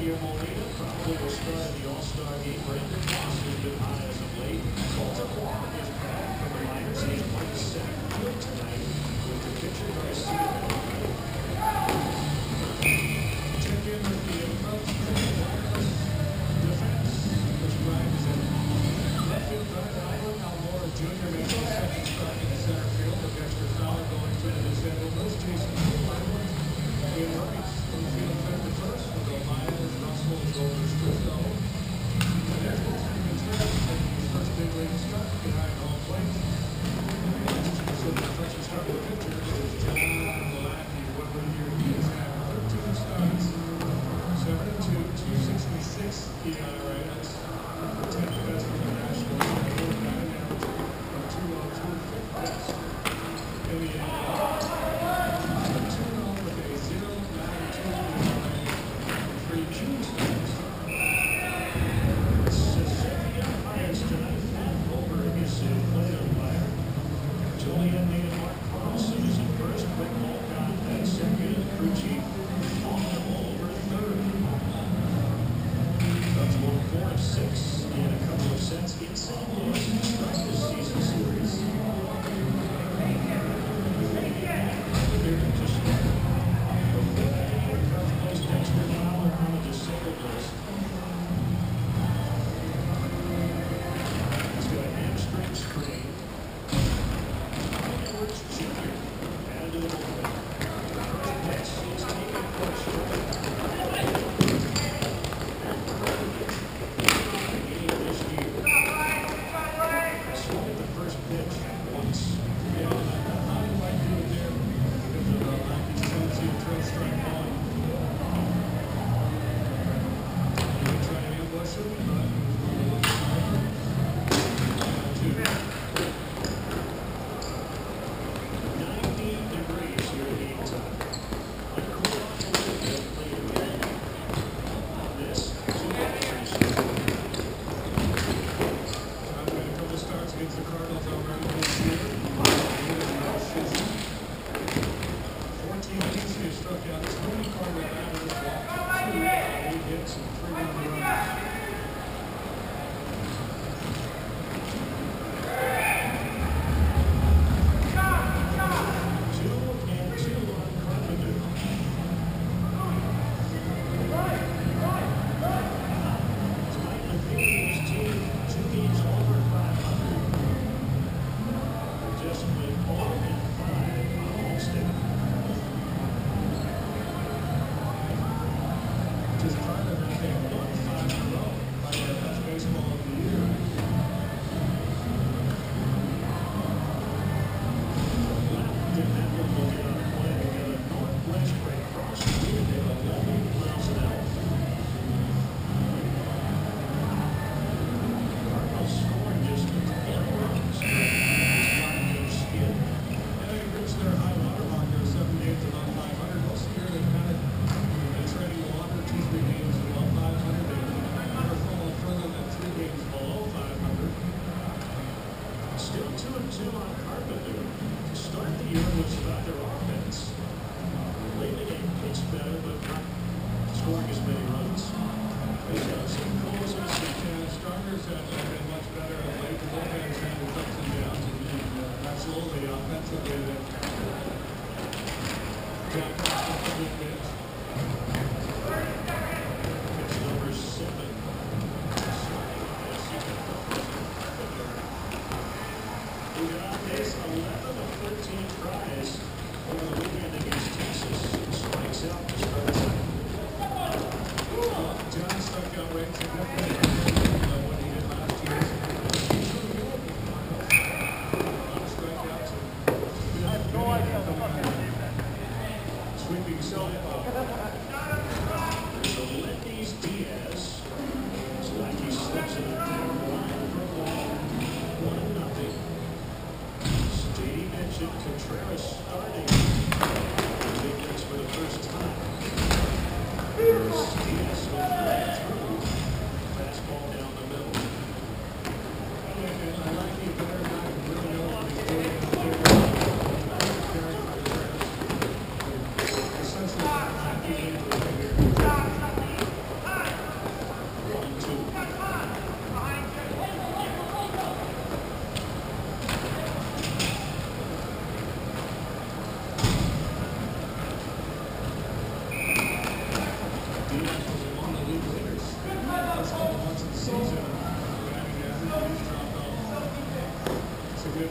Molina probably will start in the All-Star game. Brandon Moss has been hot as of late. Walter Quallen is back from the minors. He's played center field tonight with the pitcher Garcia. Check in with the approach. Defense. Which Brian is in. Left field, Brandon Island. Almora Jr. makes the second start in the center field. The Dexter Fowler going to the center. Those Jason Island. In rights. Infield fed to first. We'll go Miles. Russell is over to Strisco. And there's Wilson Contreras making his first big league start behind home plate. So the first start of the pitcher is John Malatke. What would year he has had 13 starts. 7-2, 266 ERA. That's the 10th best in the National League. Batting average of 202, fifth best in the NHL. 2-0 with a 0.92 ERA. 3 June starts. Cecilia Myers tonight. Half over in his city plate umpire. Julian native Mark Carlson is in first. Rick Olcott at second. Crew chief Paul over third. That's 1 4 of 6 in a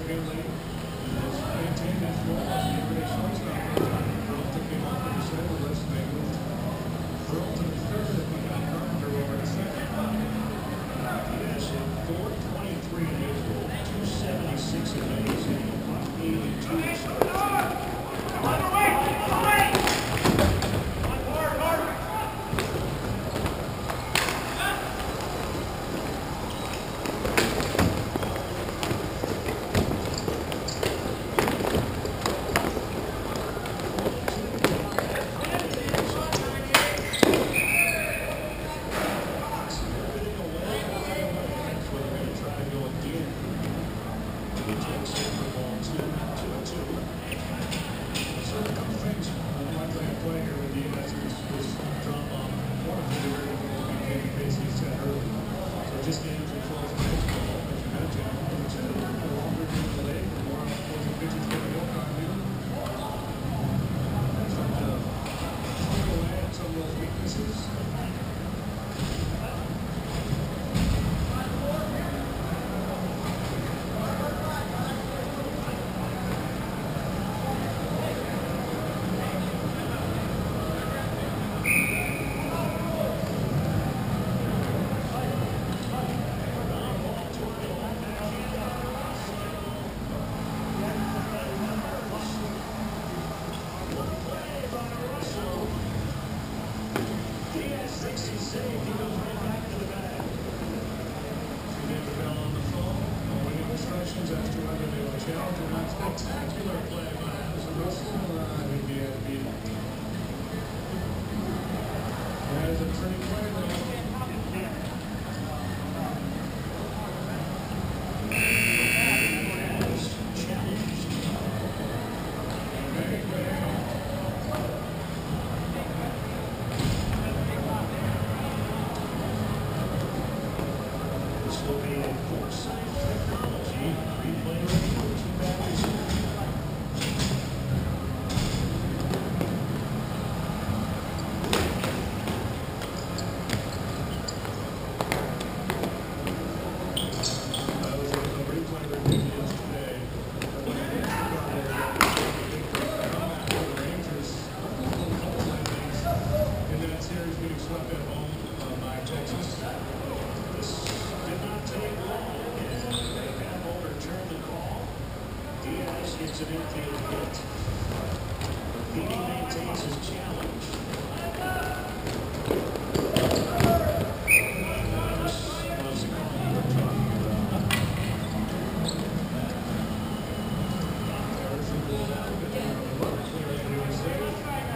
2-game lead. Has maintained his role as the everyday shortstop. Peralta came off of the center list. They moved Peralta to third and we got Carpenter over to second. He has hit 423 in his role, 276 in his, and 182. Just games are close baseball, as you mentioned. The longer game delayed, the more opposing pitchers going to work on you. Trying to chip away at some of those weaknesses. Spectacular play by Addison Russell. He'd be at beat. That is a pretty play though. This will be a Foresight Technology replay review. Two batters. Gets an infield hit. He maintains his challenge. Was the call you were talking about. Harrison pulled out of it. Another clear to his save.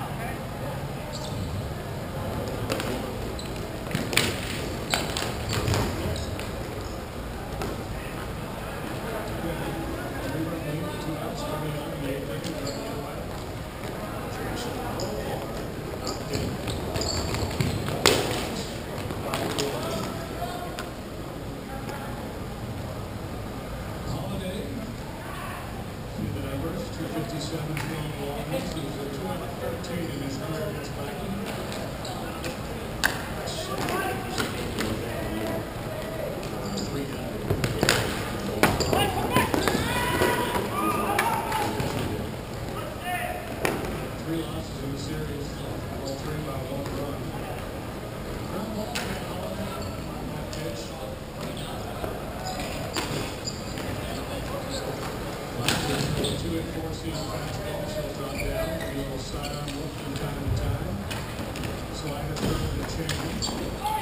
Holiday, see the numbers, 257 field goal misses, a 213 in his career against Vikings. Three losses in the series, all three by one run. Ground ball, Holiday, pitch. Two and four seam fastball, so drop down. A little sidearm look from time to time. Slider through the change.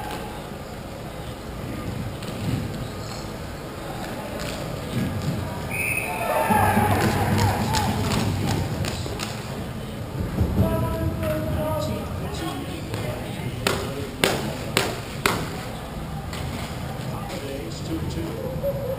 Holiday's 2-2.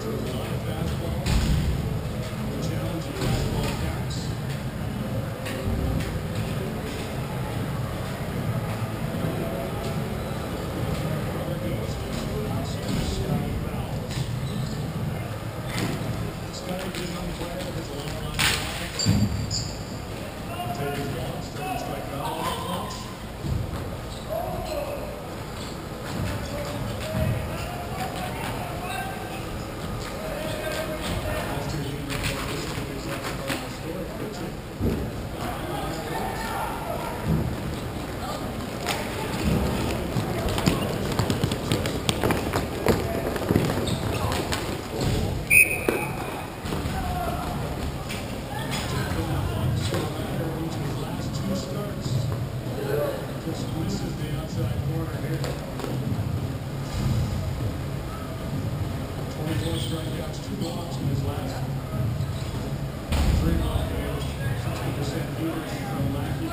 Strikeouts, 2 walks in his last 3 ball games, 60% leaders from Lackey.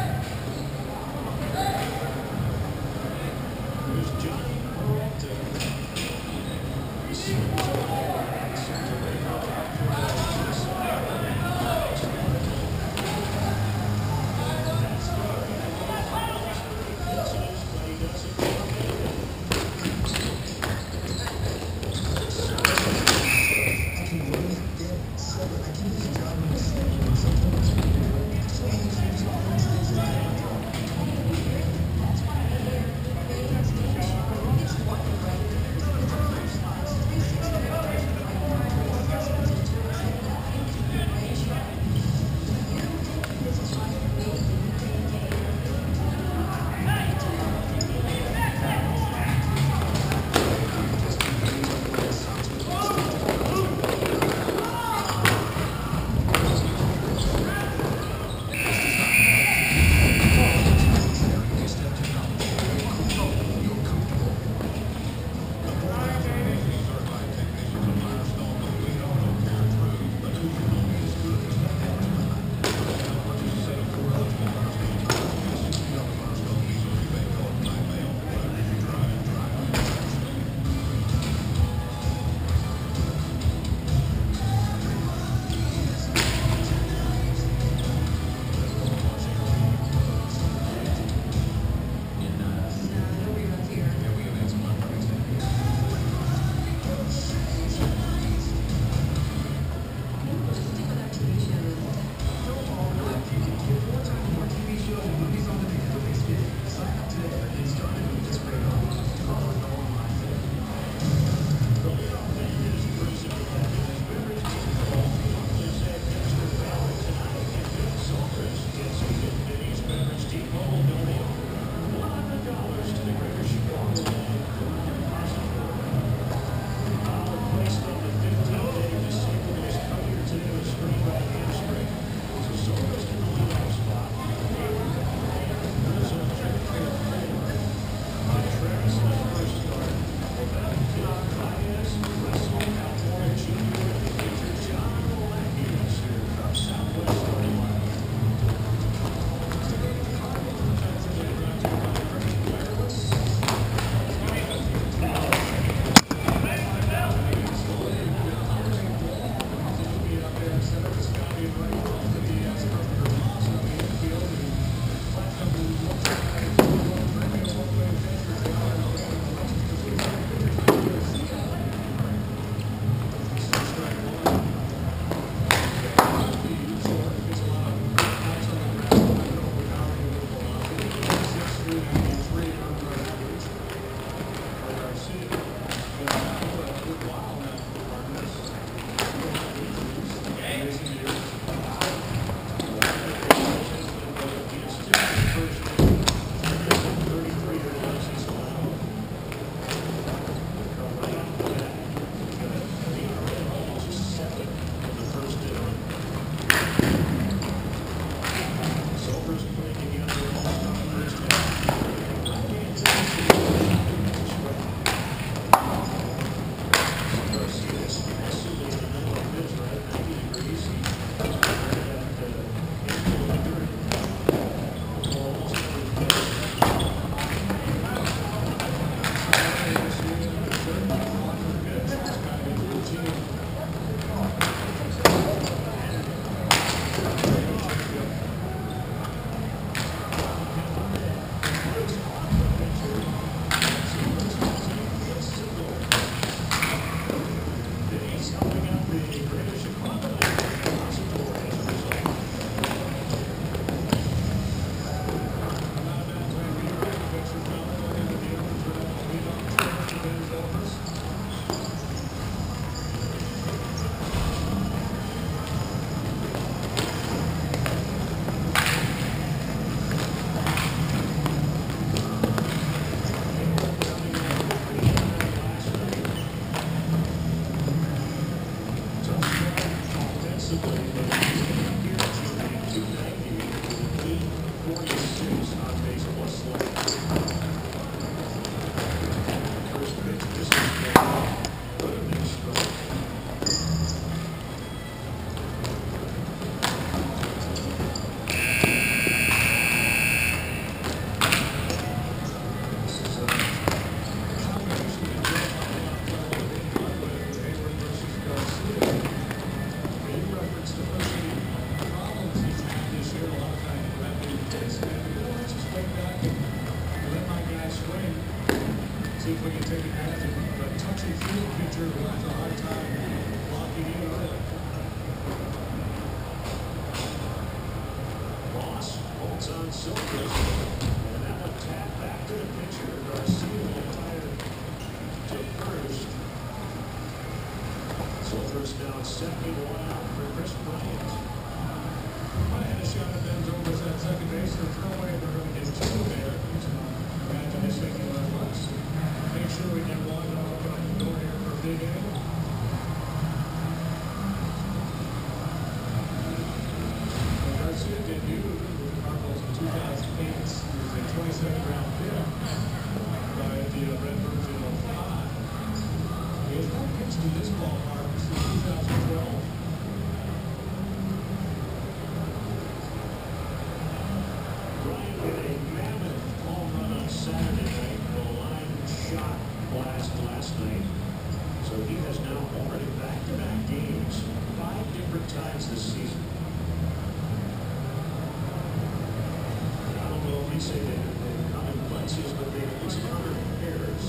Here's Johnny Peralta. see if we can take advantage of a touchy field pitcher who has a hard time locking in early. Moss holds on Silvers, and that one tapped back to the pitcher. Garcia retired to first. Silvers now second, one out for Chris Bryant. I had a shot at Ben Zobrist at second base. There's no way they're going to get two there. Imagine just thinking about us. Make sure we get one open up the door here for a big inning. Garcia debuted with the Cardinals in 2008. He was a 27th round pick by the Redbirds in 05. He has not pitched in this ballpark since 2012. Bryant hit a mammoth home run on Saturday night. The line shot blast last night. So he has now homered in back-to-back games 5 different times this season. I don't know if we say they come in bunches, but they at least come in pairs.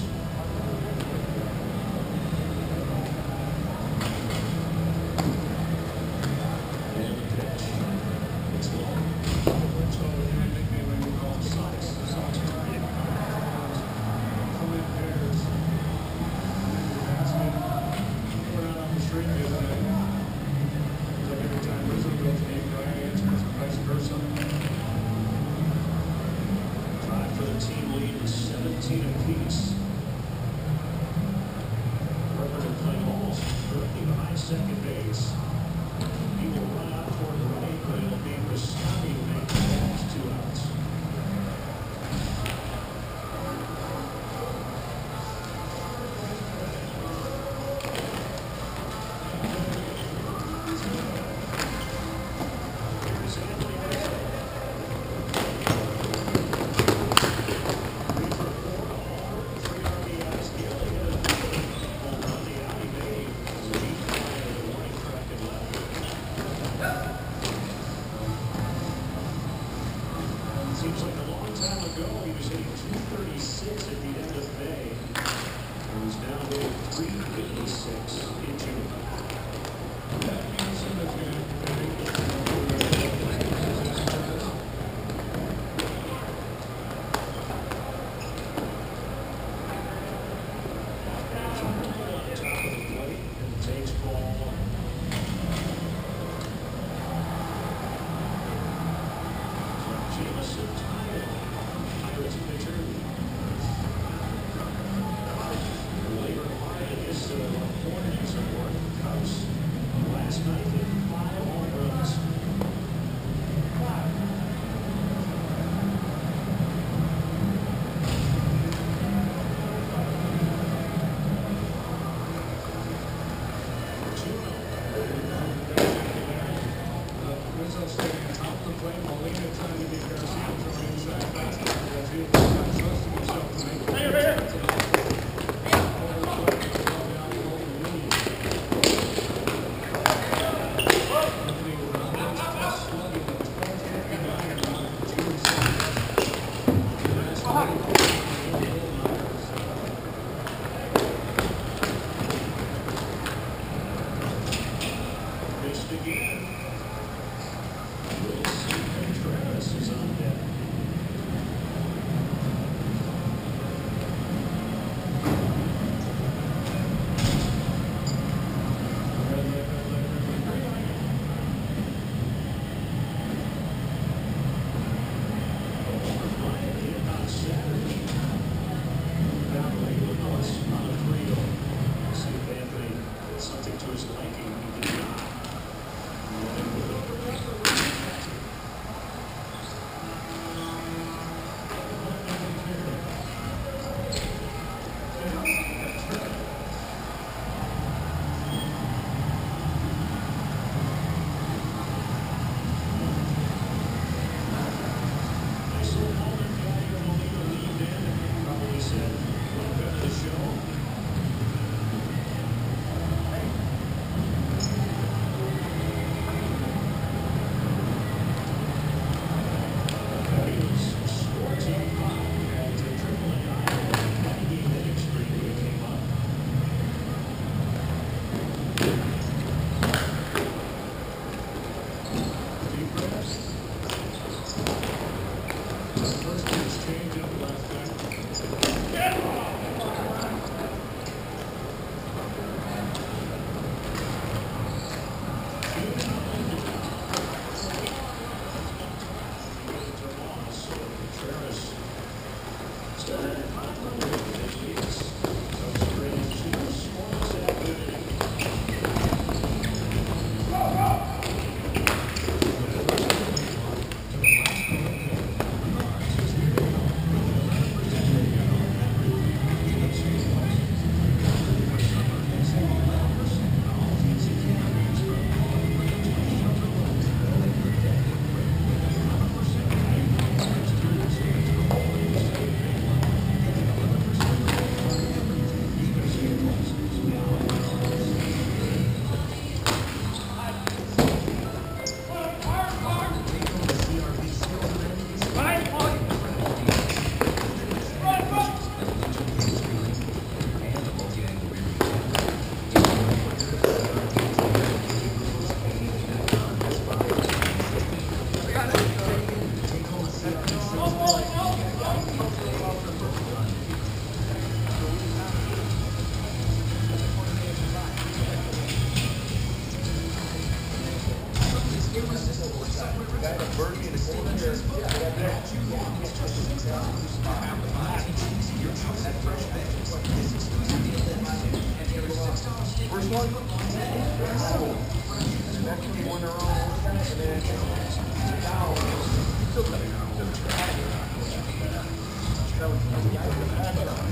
And the pitch. It's long. So you would think they would call Sox. Sox come in pairs. Basket. We're not on the street the other day. Like every time Rizzo goes deep, Brian answers, vice versa. Tied for the team lead is 17 apiece. Reverend playing almost directly behind second base. He will run out toward the right, but it'll be Rastani who makes the last 2 outs. Here's Anthony Rizzo. 3 for 4 all. one? Next one, one their own, and then now, still cutting out. That was the guy with the bad